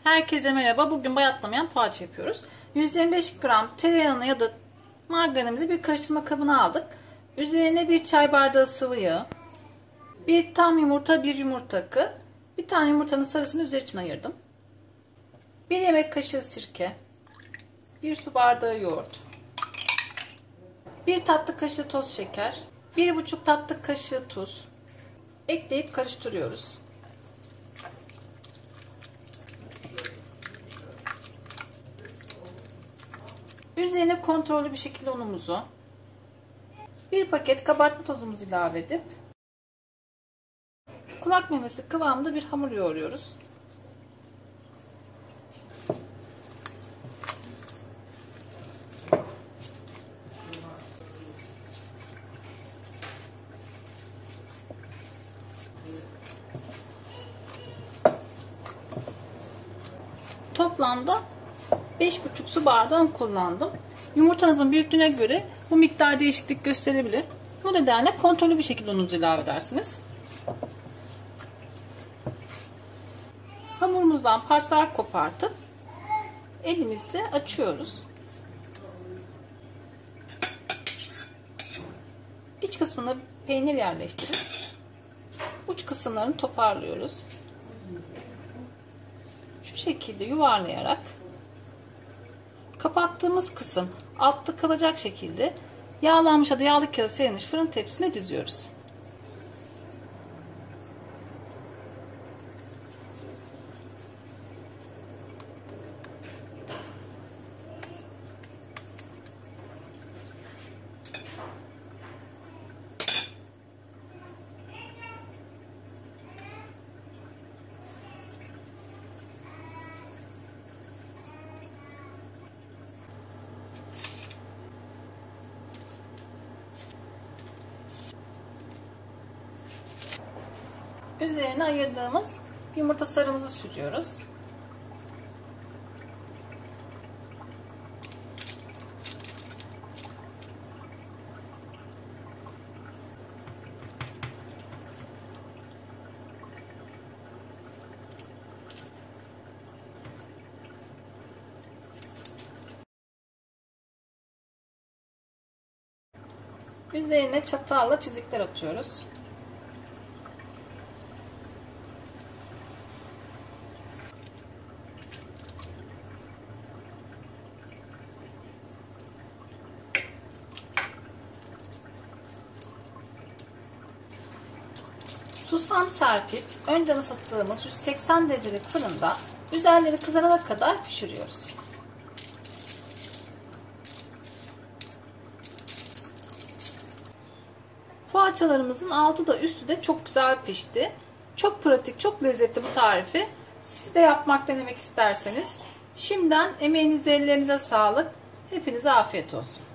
Herkese merhaba. Bugün bayatlamayan poğaça yapıyoruz. 125 gram tereyağını ya da margarinimizi bir karıştırma kabına aldık. Üzerine bir çay bardağı sıvı yağ, bir tam yumurta, bir yumurta akı, bir tane yumurtanın sarısını üzeri için ayırdım. Bir yemek kaşığı sirke, bir su bardağı yoğurt, bir tatlı kaşığı toz şeker, 1,5 tatlı kaşığı tuz ekleyip karıştırıyoruz. Üzerine kontrollü bir şekilde unumuzu, bir paket kabartma tozumuzu ilave edip kulak memesi kıvamında bir hamur yoğuruyoruz. Toplamda 5,5 su bardağı un kullandım. Yumurtanızın büyüklüğüne göre bu miktar değişiklik gösterebilir. Bu nedenle kontrollü bir şekilde ununuzu ilave edersiniz. Hamurumuzdan parçalar kopartıp elimizde açıyoruz. İç kısmına peynir yerleştirip uç kısımlarını toparlıyoruz. Şu şekilde yuvarlayarak kapattığımız kısım altta kalacak şekilde yağlanmış ya da yağlı kağıt serilmiş fırın tepsisine diziyoruz. Üzerine ayırdığımız yumurta sarımızı sürüyoruz. Üzerine çatalla çizikler atıyoruz. Susam serpip önceden ısıttığımız 180 derecelik fırında üzerleri kızarana kadar pişiriyoruz. Poğaçalarımızın altı da üstü de çok güzel pişti. Çok pratik, çok lezzetli bu tarifi. Siz de yapmak, denemek isterseniz şimdiden emeğinize, ellerinize sağlık. Hepinize afiyet olsun.